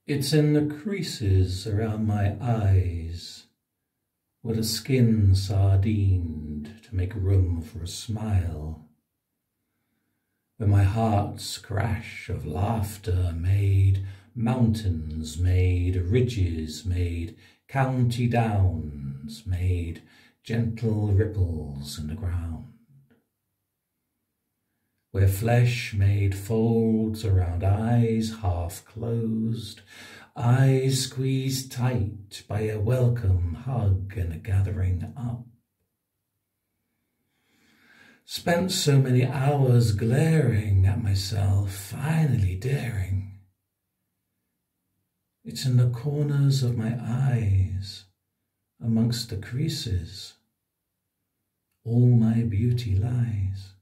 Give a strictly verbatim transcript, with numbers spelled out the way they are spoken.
It's in the creases around my eyes, where the skin sardined to make room for a smile, where my heart's crash of laughter made mountains, made ridges, made county downs, made gentle ripples in the ground, where flesh made folds around eyes half closed, eyes squeezed tight by a welcome hug and a gathering up. Spent so many hours glaring at myself, finally daring. It's in the corners of my eyes, amongst the creases, all my beauty lies.